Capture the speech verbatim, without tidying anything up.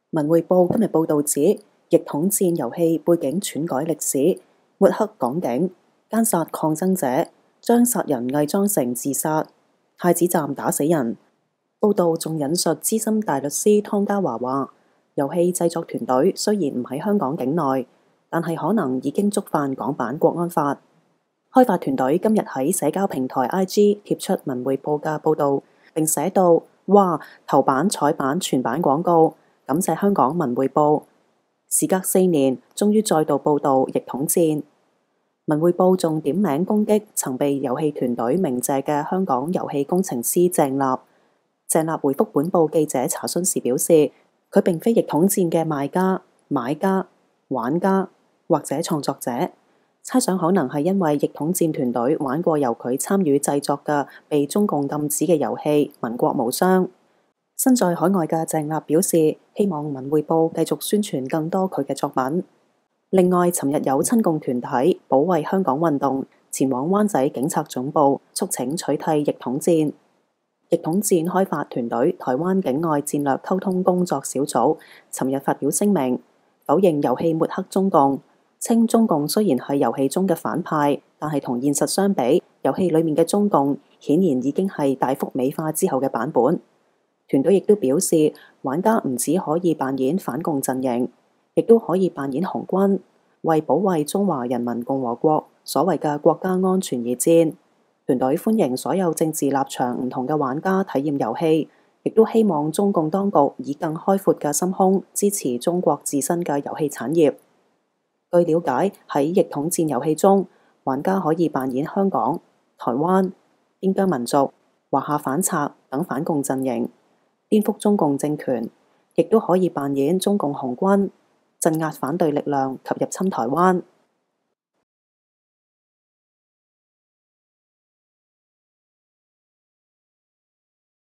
文匯報今日報道指，逆統戰遊戲背景篡改歷史，抹黑港警，姦殺抗爭者，將殺人偽裝成自殺，太子站打死人。報道仲引述資深大律師湯家驊話，遊戲製作團隊雖然唔喺香港境內，但係可能已經觸犯港版國安法。開發團隊今日喺社交平台 I G 貼出文匯報嘅報道，並寫到：哇，頭版、彩版、全版廣告，感謝香港文匯報。時隔四年，終於再度報導逆統戰。文匯報仲點名攻擊曾被遊戲團隊鳴謝嘅香港遊戲工程師鄭立。鄭立回覆本報記者查詢時表示，佢並非逆統戰嘅賣家、買家、玩家或者創作者，猜想可能係因為逆統戰團隊玩過由佢參與製作嘅被中共禁止嘅遊戲《民國無雙》。身在海外嘅鄭立表示，希望文匯報繼續宣傳更多佢嘅作品。另外，尋日有親共團體保衛香港運動前往灣仔警察總部促請取締逆統戰。逆統戰開發團隊台灣境外戰略溝通工作小組尋日發表聲明，否認遊戲抹黑中共，稱中共雖然係遊戲中嘅反派，但係同現實相比，遊戲裡面嘅中共顯然已經係大幅美化之後嘅版本。團隊亦都表示，玩家唔只可以扮演反共陣營，亦都可以扮演紅軍，為保衛中華人民共和國所謂嘅國家安全而戰。團隊歡迎所有政治立場唔同嘅玩家體驗遊戲，亦都希望中共當局以更開闊嘅心胸支持中國自身嘅遊戲產業。據了解，喺逆統戰遊戲中，玩家可以扮演香港、台灣、邊疆民族、華夏反賊等反共陣營，顛覆中共政權，亦都可以扮演中共紅軍，鎮壓反對力量及入侵台灣。